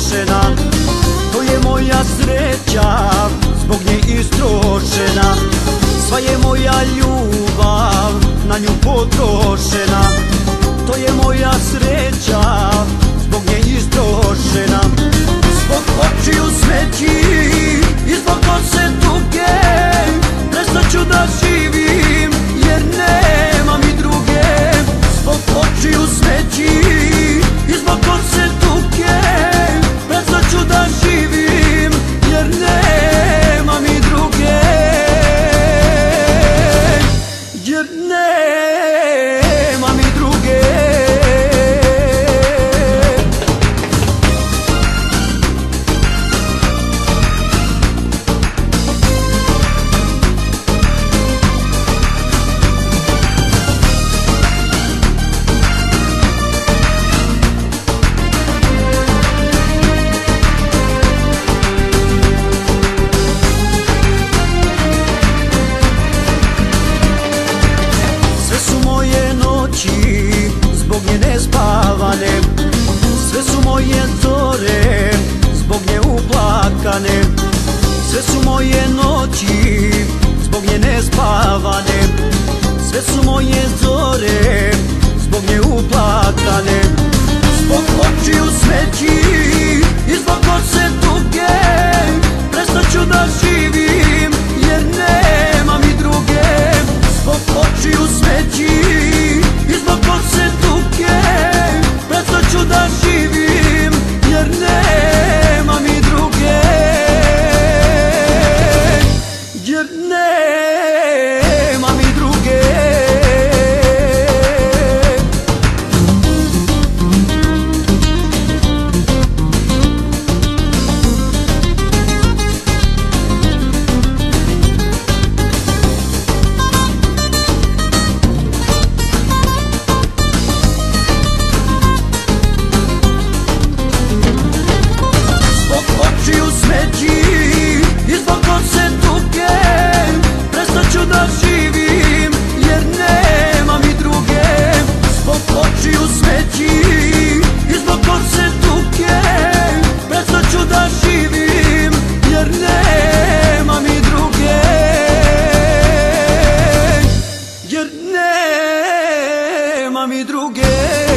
potrošena. To je moja sreća, zbog nje istrošena. Sva je moja ljubav na nju potrošena. To je moja sreća, zbog nje istrošena. Zbog očiju smeći i zbog kose tuge prestat ću da živim, jer nema mi druge. Zbog očiju smeći i zbog kose tuge prestat ću da živim, jer nema mi druge. Jer nema mi druge. Zbog nje nespavane, sve su moje zore, zbog nje uplakane. Sve su moje noći, zbog nje nespavane, sve su moje zore, zbog nje uplakane. Zbog očiju smeći i zbog kose tuge prestat ću da živim, jer nema mi druge. Zbog očiju smeći i zbog kose tuge prestat ću da živim, jer nema mi druge. Jer nema mi druge. I zbog kose tuge prestat ću da živim, jer nema mi druge. Zbog očiju smeći i zbog kose tuge prestat ću da živim, jer nema mi druge. Jer nema mi druge.